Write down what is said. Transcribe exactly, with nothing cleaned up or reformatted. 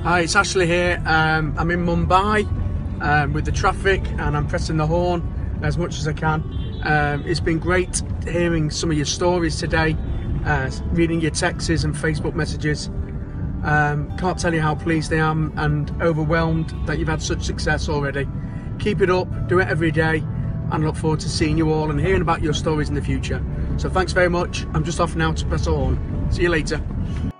Hi, it's Ashley here. Um, I'm in Mumbai um, with the traffic and I'm pressing the horn as much as I can. Um, it's been great hearing some of your stories today, uh, reading your texts and Facebook messages. Um, can't tell you how pleased I am and overwhelmed that you've had such success already. Keep it up, do it every day, and look forward to seeing you all and hearing about your stories in the future. So thanks very much. I'm just off now to press the horn. See you later.